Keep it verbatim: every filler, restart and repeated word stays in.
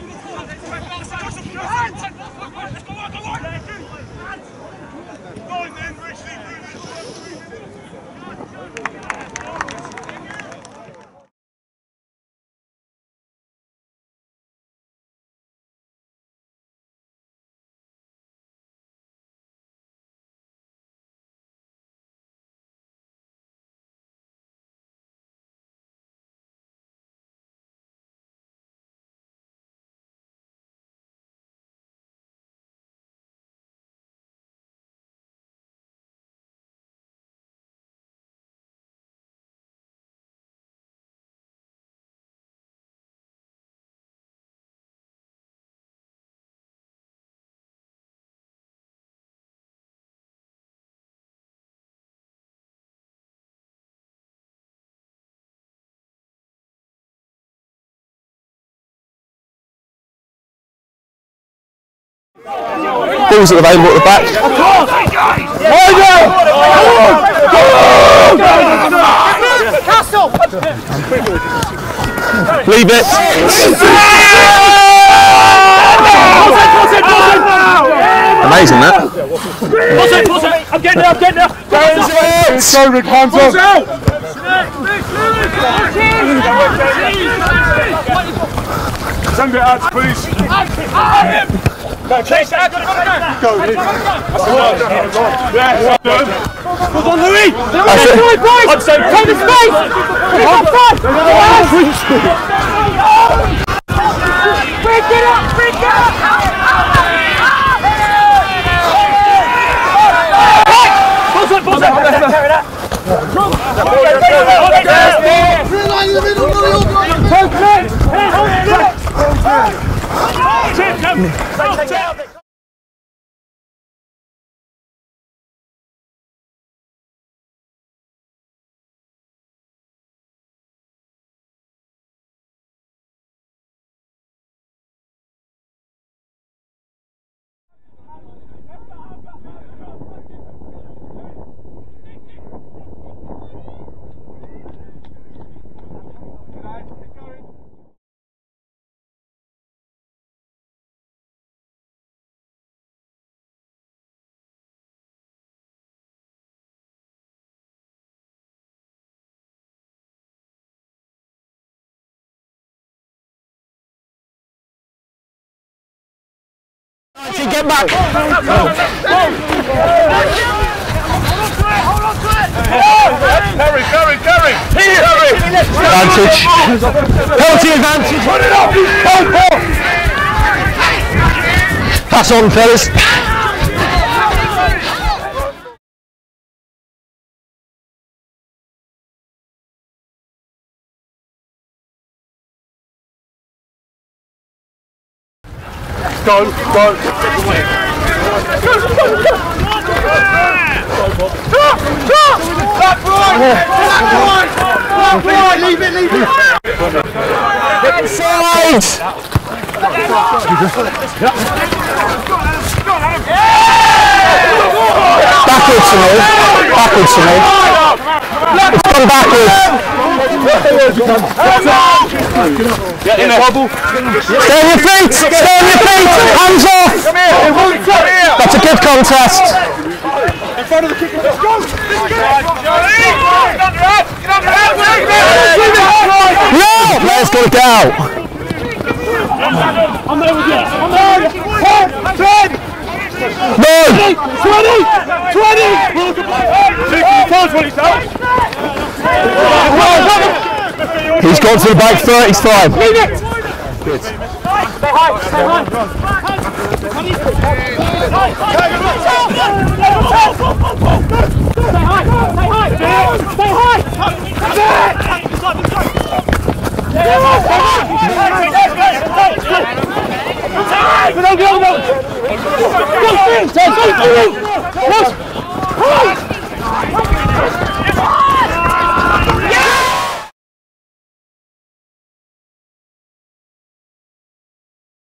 Balls available at the back. Leave it. Amazing that. I'm getting there, I'm getting there. It's so Rick, hands up. Send it out, please. Go, chase it, go, go, go. Go, yeah, well on, Louis. That's it. I'm saying, take the space. Break it up, break it up. Pulse it, pulse it. Carry that. Real in the middle, Louis. Take it. Take it out. Get back! Hold on to it! Carry, carry, carry! Carry! Advantage! Penalty advantage! Put it up! Hold ball! Pass on, fellas! Go, go. Back right! Back right! Leave it, leave it! Inside! Backwards to me. Backwards to me. It's gone backwards. Get in a bubble. Stay on your feet! Stay on your feet! Hands off! That's a good contest. In front of the kicker. Let's go! No! Player's got to get out. I'm there with you! I'm there! ten! No! twenty! twenty! He's gone to the back thirty's time. Leave it! Good. Stay high! Stay high! Stay high! Stay high! Stay high!